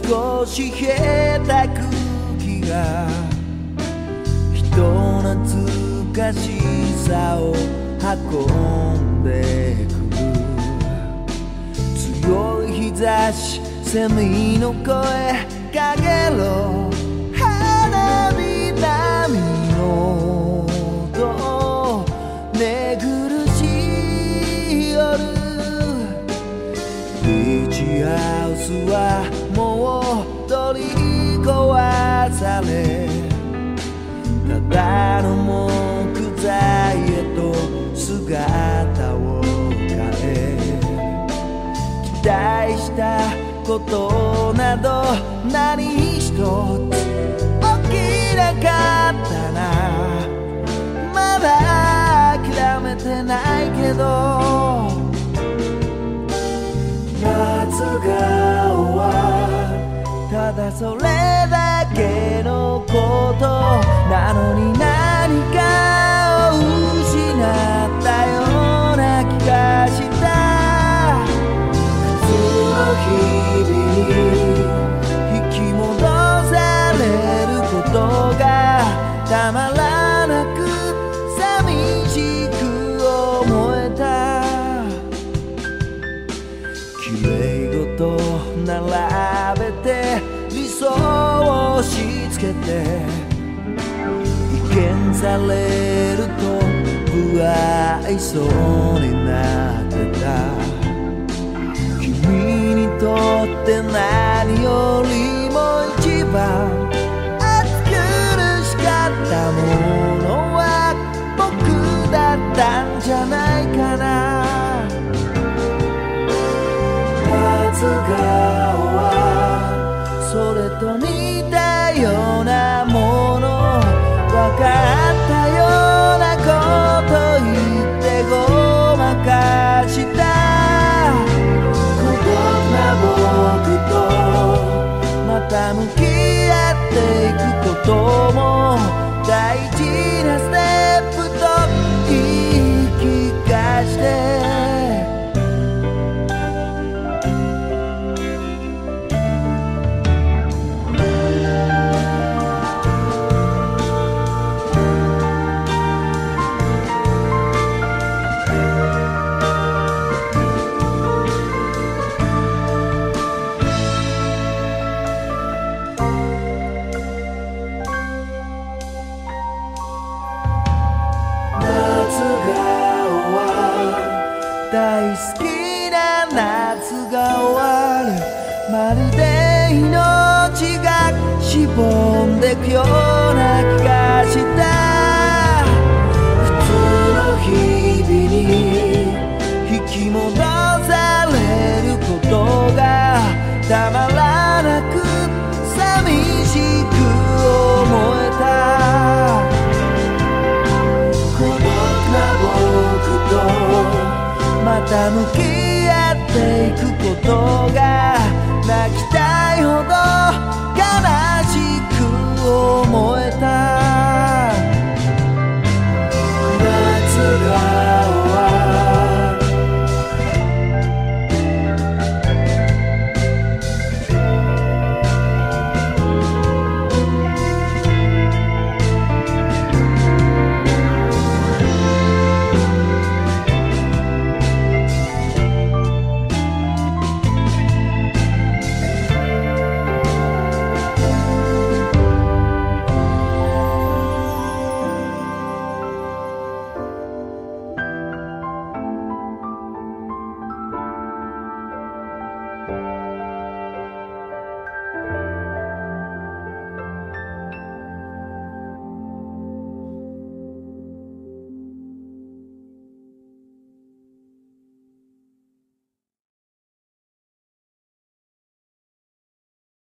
少し冷えた空気が人懐かしさを運んでくる。強い日差しセミの声かけろ、花火波の音寝苦しい夜。ビーチハウスはもう取り壊され、ただの木材へと姿を変え、期待したことなど何一つ起きなかったな。まだ諦めてないけど、夏が終わる、ただそれだけのことなのに、何かを失ったような気がした。普通の日々に引き戻されることがたまらなく寂しく思えた。綺麗事並べて理想を押し付けて、意見されると不愛想になってた。君にとって何よりも一番暑苦しかったものは僕だったんじゃないかな。夏が終わる、それと似たようなもの、分かったようなこと言ってごまかした。孤独な僕とまた向き合っていくことも大事なステップと言い聞かして。大好きな夏が終わる、まるで命がしぼんでくような気がした。普通の日々に引き戻されることがたまらなく寂しく思えた。孤独な僕とまた向き合っていくことが泣きたいほど悲しく思えた。